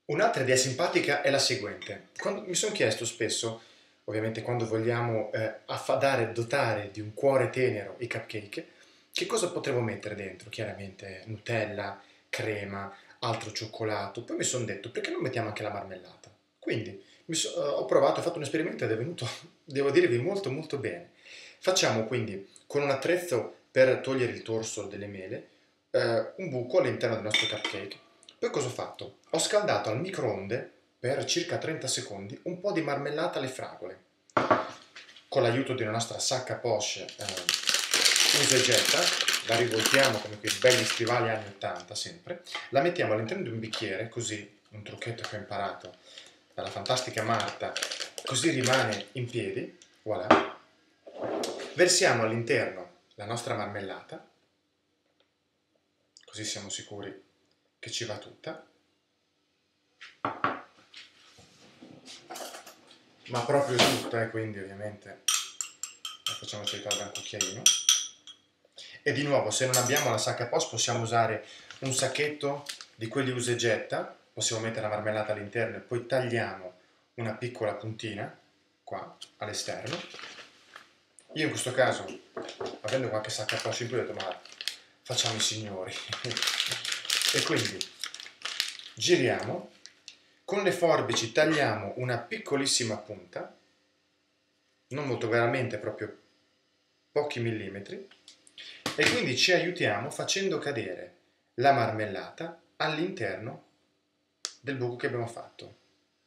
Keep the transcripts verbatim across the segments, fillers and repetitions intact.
Un'altra idea simpatica è la seguente. Quando- mi sono chiesto spesso, ovviamente quando vogliamo eh, affadare, dotare di un cuore tenero i cupcake, che cosa potremmo mettere dentro? Chiaramente Nutella, crema, altro cioccolato. Poi mi sono detto, perché non mettiamo anche la marmellata? Quindi mi so- eh, ho provato, ho fatto un esperimento ed è venuto, devo dirvi, molto molto bene. Facciamo quindi con un attrezzo per togliere il torso delle mele, eh, un buco all'interno del nostro cupcake. Poi cosa ho fatto? Ho scaldato al microonde per circa trenta secondi un po' di marmellata alle fragole. Con l'aiuto di una nostra sacca poche eh, usa e getta, la rivoltiamo come quei belli stivali anni ottanta sempre, la mettiamo all'interno di un bicchiere, così, un trucchetto che ho imparato dalla fantastica Marta, così rimane in piedi, voilà. Versiamo all'interno la nostra marmellata, così siamo sicuri che ci va tutta, ma proprio tutta, e quindi ovviamente la facciamo cercare da un cucchiaino. E di nuovo, se non abbiamo la sacca post, possiamo usare un sacchetto di quelli usa e getta, possiamo mettere la marmellata all'interno e poi tagliamo una piccola puntina qua all'esterno. Io in questo caso, avendo qualche sacca post in più, ho detto ma facciamo i signori. E quindi giriamo, con le forbici tagliamo una piccolissima punta, non molto, veramente proprio pochi millimetri, e quindi ci aiutiamo facendo cadere la marmellata all'interno del buco che abbiamo fatto.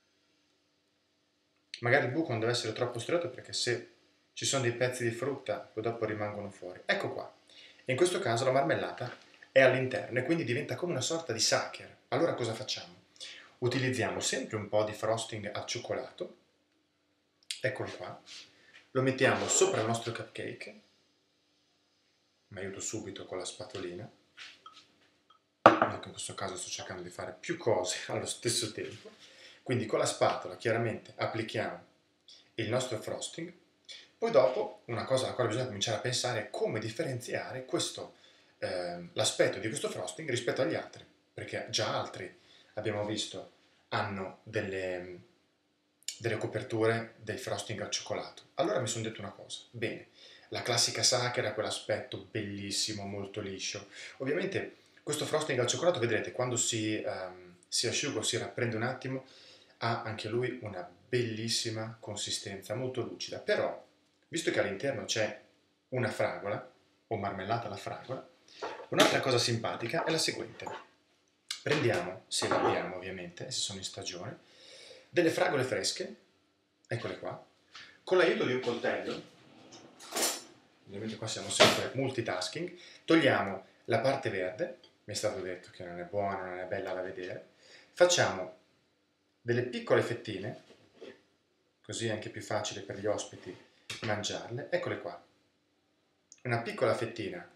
Magari il buco non deve essere troppo stretto, perché se ci sono dei pezzi di frutta poi dopo rimangono fuori. Ecco qua. In questo caso la marmellata è all'interno e quindi diventa come una sorta di sacher. Allora cosa facciamo? Utilizziamo sempre un po' di frosting al cioccolato, eccolo qua, lo mettiamo sopra il nostro cupcake, mi aiuto subito con la spatolina, anche in questo caso sto cercando di fare più cose allo stesso tempo, quindi con la spatola chiaramente applichiamo il nostro frosting. Poi dopo una cosa alla quale bisogna cominciare a pensare è come differenziare questo, eh, l'aspetto di questo frosting rispetto agli altri, perché già altri, abbiamo visto, hanno delle, delle coperture del frosting al cioccolato. Allora mi sono detto una cosa, bene, la classica sacher ha quell'aspetto bellissimo, molto liscio. Ovviamente questo frosting al cioccolato, vedrete, quando si, um, si asciuga o si rapprende un attimo, ha anche lui una bellissima consistenza, molto lucida. Però, visto che all'interno c'è una fragola, o marmellata alla fragola, un'altra cosa simpatica è la seguente. Prendiamo, se le abbiamo ovviamente, se sono in stagione, delle fragole fresche, eccole qua, con l'aiuto di un coltello, ovviamente qua siamo sempre multitasking, togliamo la parte verde, mi è stato detto che non è buona, non è bella da vedere, facciamo delle piccole fettine, così è anche più facile per gli ospiti mangiarle, eccole qua, una piccola fettina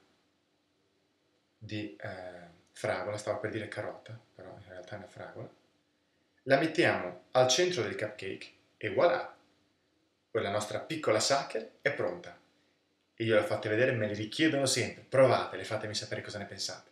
di eh, fragola, stavo per dire carota, però in realtà è una fragola, la mettiamo al centro del cupcake e voilà, la nostra piccola sacher è pronta. E io l'ho fatta vedere, me le richiedono sempre, provatele, fatemi sapere cosa ne pensate.